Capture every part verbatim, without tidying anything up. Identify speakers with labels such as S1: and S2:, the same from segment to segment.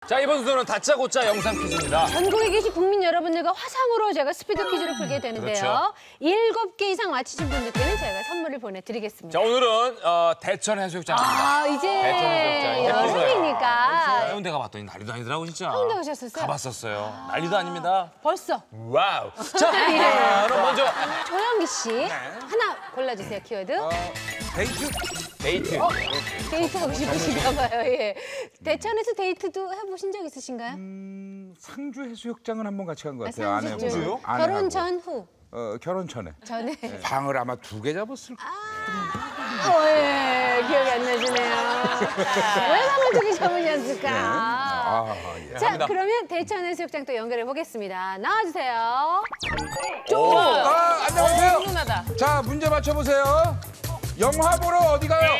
S1: 자, 이번 순서는 다짜고짜 영상 퀴즈입니다.
S2: 전국에 계신 국민 여러분들과 화상으로 제가 스피드 퀴즈를 풀게 되는데요.
S1: 그렇죠.
S2: 일곱 개 이상 맞히신 분들께는 저희가 선물을 보내드리겠습니다.
S1: 자, 오늘은 어, 대천 해수욕장입니다.
S2: 아, 이제
S1: 대천 해수욕장. 이제
S2: 여름이니까.
S1: 해운대 가봤더니 난리도 아니더라고, 진짜.
S2: 해운대 가셨었어요?
S1: 가봤었어요. 아... 난리도 아닙니다.
S2: 벌써.
S1: 와우. 자,
S2: 예.
S1: 그럼 먼저.
S2: 조영기 씨, 네. 하나 골라주세요, 키워드.
S3: 어, 데이트?
S1: 데이트.
S2: 어, 데이트하고 싶으신가 봐요, 예. 대천에서 데이트도 해보신 적 있으신가요?
S3: 음, 상주 해수욕장은 한번 같이 간 것
S2: 아,
S3: 같아요.
S2: 상주죠.
S3: 아내하고.
S2: 결혼 전 후?
S3: 어, 결혼 전에.
S2: 전에.
S3: 네. 방을 아마 두 개 잡았을 거예요.
S2: 아, 어, 예, 기억이 안 나시네요. 왜 방을 두 개 잡으셨을까?
S3: 네. 아, 예.
S2: 자,
S1: 합니다.
S2: 그러면 대천 해수욕장 또 연결해 보겠습니다. 나와주세요.
S3: 오, 아, 안녕하세요.
S2: 훈훈하다.
S3: 자, 문제 맞춰보세요. 영화 보러 어디 가요?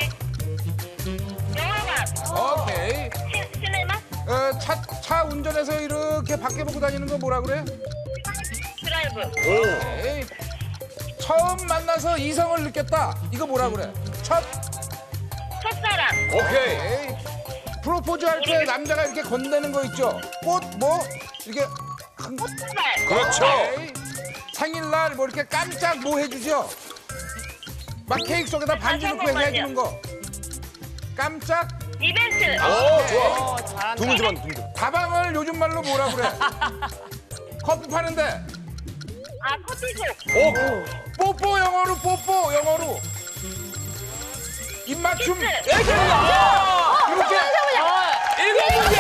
S4: 영화관.
S3: 오케이.
S4: 시, 시네마?
S3: 어, 차, 차 운전해서 이렇게 밖에 보고 다니는 거 뭐라 그래?
S4: 드라이브.
S3: 오케이. 처음 만나서 이성을 느꼈다. 이거 뭐라 그래? 첫.
S4: 첫사랑.
S1: 오케이.
S3: 오케이. 프로포즈 할 때 남자가 이렇게 건네는 거 있죠? 꽃, 뭐? 이렇게. 한 거.
S4: 꽃발.
S1: 그렇죠.
S3: 오케이. 생일날 뭐 이렇게 깜짝 뭐 해주죠? 막 케이크 속에다 반지 넣고 해서 해주는 거. 깜짝.
S4: 이벤트.
S1: 오, 좋아. 두 문제만, 두 문제.
S3: 다방을 요즘 말로 뭐라 그래? 커피 파는데.
S4: 아, 커피숍.
S1: 오,
S3: 뽀뽀 영어로 뽀뽀 영어로. 입맞춤.
S4: 키스.
S1: 야!
S3: 이렇게.
S1: 일곱 문제!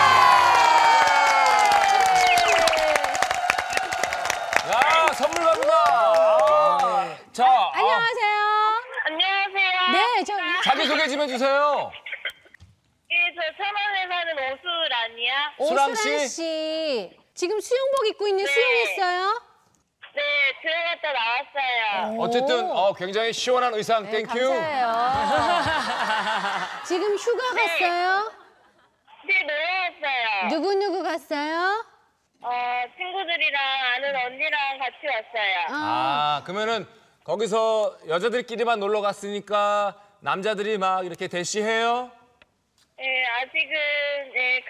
S1: 야, 선물 갑니다. 아, 자, 아,
S2: 안녕하세요.
S4: 안녕하세요.
S2: 네, 저
S1: 자기소개 좀 해주세요.
S4: 예, 저 천안에 사는 오수란이야.
S1: 수랑
S2: 오수란
S1: 씨.
S2: 씨. 지금 수영복 입고 있는
S4: 네.
S2: 수영했어요?
S4: 네, 들어갔다 나왔어요.
S1: 어쨌든 어, 굉장히 시원한 의상,
S2: 네,
S1: 땡큐.
S2: 감사해요. 지금 휴가
S4: 네.
S2: 갔어요?
S4: 네, 놀러 왔어요.
S2: 누구누구 갔어요?
S4: 어, 친구들이랑 아는 언니랑 같이 왔어요.
S1: 아, 그러면은 거기서 여자들끼리만 놀러 갔으니까 남자들이 막 이렇게 대시해요?
S4: 예, 아직은, 예,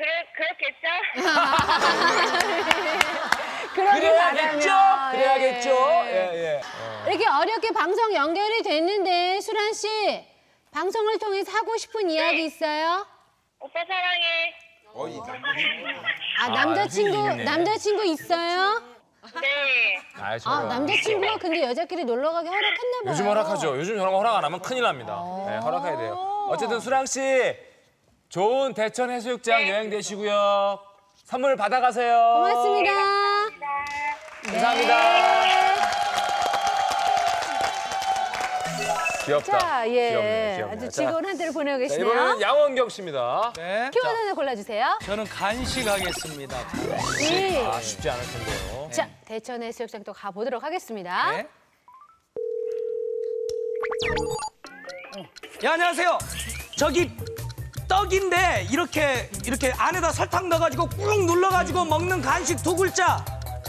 S4: 그러, 그렇겠죠?
S2: 그러길
S1: 그래야겠죠?
S2: 바라면,
S1: 그래야겠죠?
S2: 예.
S1: 예, 예.
S2: 이렇게 어렵게 방송 연결이 됐는데 수란 씨 방송을 통해서 하고 싶은 이야기 있어요?
S4: 오빠 사랑해.
S3: 어이.
S2: 아, 남자친구
S1: 흥이 있네.
S2: 남자친구 있어요?
S4: 네.
S1: 아,
S2: 아,
S1: 저런.
S2: 남자친구가 근데 여자끼리 놀러 가기 허락했나 봐요.
S1: 요즘 허락하죠. 요즘 저런 거 허락 안 하면 큰일 납니다. 네, 허락해야 돼요. 어쨌든 수랑 씨 좋은 대천 해수욕장 여행 되시고요. 선물 받아가세요.
S2: 고맙습니다.
S1: 감사합니다. 귀엽다.
S2: 자, 예.
S1: 귀엽네, 귀엽네.
S2: 아주
S1: 자,
S2: 즐거운 한 주를 보내고
S1: 자,
S2: 계시네요.
S1: 이번에는 양원경 씨입니다.
S5: 네.
S2: 키워드 하나 골라주세요.
S5: 저는 간식 하겠습니다.
S2: 네.
S1: 아, 쉽지 않을 텐데요.
S2: 자, 대천 해수욕장 또 가보도록 하겠습니다.
S5: 네. 예, 안녕하세요. 저기 떡인데 이렇게 이렇게 안에다 설탕 넣어가지고 꾹 눌러가지고 먹는 간식 두 글자.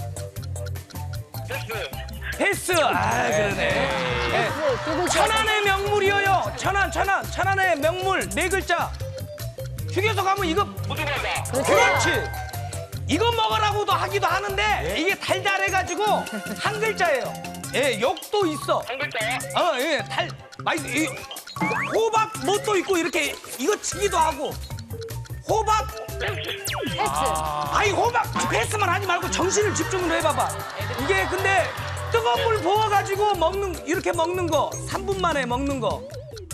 S5: 패스. 아, 그러네. 네.
S2: 두 글자.
S5: 천안의 명물이에요. 천안, 천안, 천안의 명물 네 글자. 휴게소 가면 이거
S4: 모두 가자.
S5: 그렇지. 이거 먹으라고도 하기도 하는데 이게 달달해가지고 한 글자예요. 예, 욕도 있어.
S4: 한 글자야?
S5: 어, 예, 달, 맛있어. 이, 호박 뭣도 있고 이렇게 이거 치기도 하고. 호박.
S2: 패스.
S5: 아이, 호박 패스만 하지 말고 정신을 집중을 해봐봐. 이게 근데 뜨거운 물 부어가지고 먹는, 이렇게 먹는 거. 삼 분 만에 먹는 거.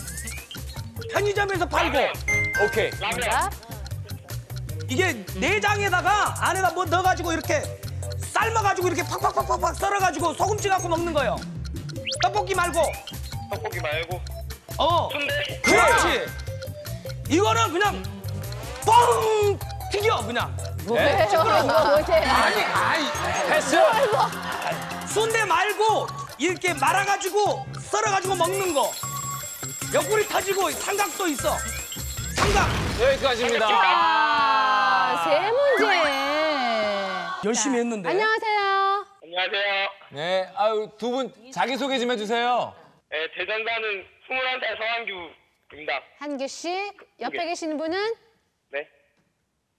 S5: 편의점에서 팔고.
S1: 오케이.
S2: 자,
S5: 이게 내장에다가 안에다 뭐 넣어가지고 이렇게 삶아가지고 이렇게 팍팍팍팍팍 썰어가지고 소금치 갖고 먹는 거예요. 떡볶이 말고.
S4: 떡볶이 말고.
S5: 어.
S4: 순대.
S5: 그렇지. 이거는 그냥 뻥 튀겨 그냥.
S2: 뭐예요? 이거 뭐세요?
S5: 아니, 아이.
S1: 패스.
S5: 순대 말고 이렇게 말아가지고 썰어가지고 먹는 거. 옆구리 터지고 삼각도 있어. 삼각.
S1: 여기까지입니다.
S2: 아, 세 문제.
S5: 열심히 했는데.
S2: 안녕하세요.
S4: 안녕하세요.
S1: 네, 아유, 두 분 자기소개 좀 해주세요.
S4: 네, 대전 사는 스물한 살 서한규입니다.
S2: 한규 씨, 옆에 계시는 분은
S4: 네.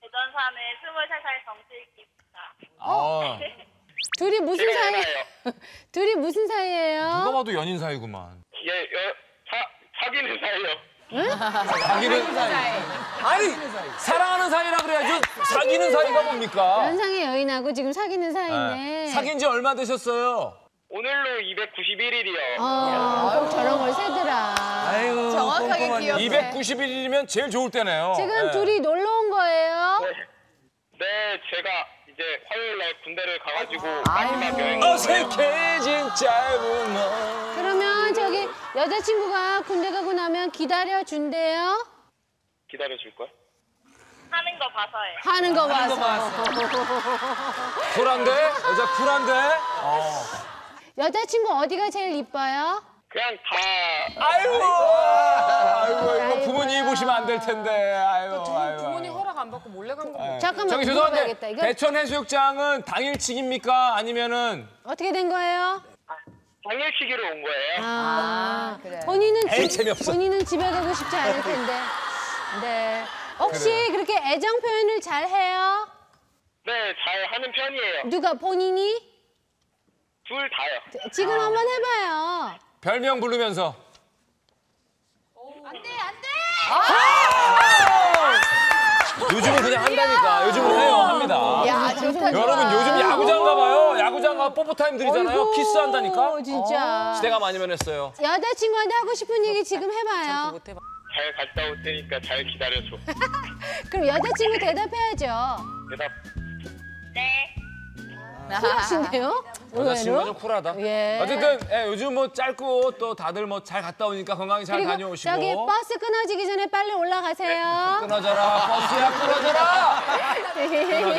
S4: 부전삼의 스물세 살 정슬기입니다.
S1: 어.
S2: 둘이 무슨
S4: 제가
S2: 사이?
S4: 연하예요.
S2: 둘이 무슨 사이예요?
S1: 누가 봐도 연인 사이구만.
S4: 예, 여, 사, 사귀는 사이요.
S1: 사귀는 사이. 아니, 사랑하는 사이라 그래야죠. 사귀는 사이가 뭡니까?
S2: 연상의 여인하고 지금 사귀는 사이인데.
S1: 네. 사귄 지 얼마 되셨어요?
S4: 오늘로 이백구십일 일이요.
S2: 어, 꼭 저런 걸 세더라.
S5: 아이고,
S6: 정확하게 기억.
S1: 이백구십일 일이면 제일 좋을 때네요.
S2: 지금
S1: 네.
S2: 둘이 놀러 온 거예요?
S4: 네. 네, 제가 이제 화요일 날 군대를 가가지고 마지막 여행.
S1: 어색해진 짧은 너.
S2: 그러면 저기 여자친구가 군대 가고 나면 기다려 준대요?
S4: 기다려줄 거야? 하는 거 봐서요.
S2: 하는 거 봐서.
S1: 쿨한데? 여자 쿨한데? 어.
S2: 여자친구 어디가 제일 이뻐요?
S4: 그냥 다
S1: 아이고, 아이고, 이거
S2: 아이고.
S1: 부모님이 보시면 안 될 텐데. 아이고, 아이고.
S6: 부모님 허락 안 받고 몰래 간 거.
S2: 잠깐만
S1: 저기
S2: 물어봐야겠다.
S1: 죄송한데
S2: 이거
S1: 대천 해수욕장은 당일치기입니까? 아니면은
S2: 어떻게 된 거예요?
S4: 당일치기로 온 거예요.
S2: 아,
S6: 그래.
S2: 본인은
S1: 에이,
S2: 집-
S1: 재미없어.
S2: 본인은 집에 가고 싶지 않을 텐데. 네. 혹시 그렇게 애정 표현을 잘 해요?
S4: 네, 잘 하는 편이에요.
S2: 누가 본인이?
S4: 둘 다요.
S2: 지금 한번 해봐요.
S1: 별명 부르면서. 요즘은 그냥 한다니까. 요즘은 해요, 합니다.
S6: 야, 좋다.
S1: 여러분 요즘 야구장 가봐요. 야구장 가 뽀뽀 타임 드리잖아요.
S2: 어이구,
S1: 키스한다니까.
S2: 진짜.
S1: 시대가 많이 변했어요.
S2: 여자친구한테 하고 싶은 얘기 지금 해봐요.
S4: 잘 갔다 올 테니까 잘 기다려줘.
S2: 그럼 여자친구 대답해야죠.
S4: 대답. 네.
S2: 쿨하신데요?
S1: 여자친구가 좀
S2: 의외로?
S1: 쿨하다.
S2: 예.
S1: 어쨌든 예, 요즘 뭐 짧고 또 다들 뭐 잘 갔다 오니까 건강히 잘
S2: 그리고
S1: 다녀오시고.
S2: 저기 버스 끊어지기 전에 빨리 올라가세요.
S1: 끊어져라 버스야 끊어져라. 끊어져라.